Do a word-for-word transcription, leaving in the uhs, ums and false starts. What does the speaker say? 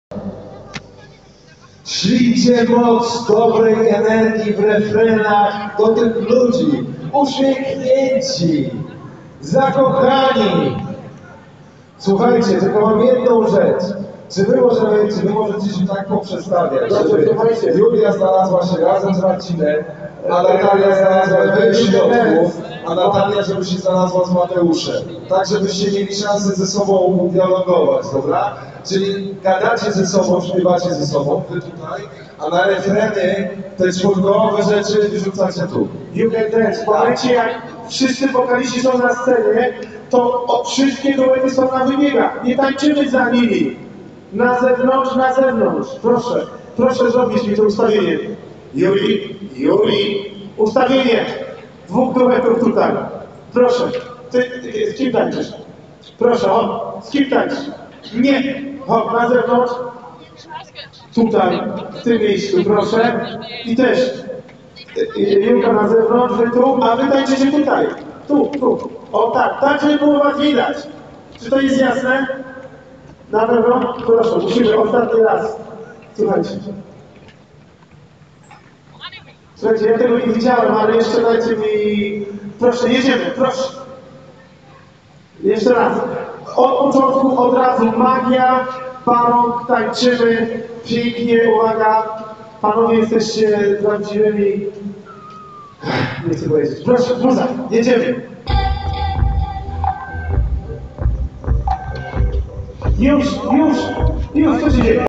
Szlijcie moc dobrej energii w refrenach do tych ludzi, uśmiechnięci, zakochani. Słuchajcie, tylko mam jedną rzecz. Czy wy, możemy, czy wy możecie się tak poprzestawiać, żeby Julia znalazła się razem z Marcinem, a Natalia znalazła się w środku, a Natalia, żeby się znalazła z Mateuszem. Tak, żebyście mieli szansę ze sobą dialogować, dobra? Czyli gadacie ze sobą, śpiewacie ze sobą, wy tutaj, a na refreny te czwórkowe rzeczy wyrzucacie tu. You can dance. W momencie jak wszyscy wokaliści są na scenie, to o, wszystkie duety są na wybiegach. Nie tańczymy za nimi. Na zewnątrz, na zewnątrz. Proszę, proszę zrobić mi to ustawienie. Juri, Juri, ustawienie dwóch duetów tutaj. Proszę, ty, ty z kim tańczysz? Proszę, o, z kim tańczysz? Nie, hop, na zewnątrz. Tutaj, w tym miejscu, proszę. I też Julka na zewnątrz, wy tu, a wy tańczycie tutaj. Tu, tu. O tak, tak, żeby było was widać. Czy to jest jasne? Na pewno? Proszę, musimy ostatni raz. Słuchajcie. Słuchajcie, ja tego nie widziałem, ale jeszcze dajcie mi... Proszę, jedziemy, proszę. Jeszcze raz. Od początku, od razu magia, barok, tańczymy. Pięknie, uwaga. Panowie, jesteście prawdziwymi... Nie chcę powiedzieć. Proszę, muza, jedziemy. Już, już, już, co się dzieje?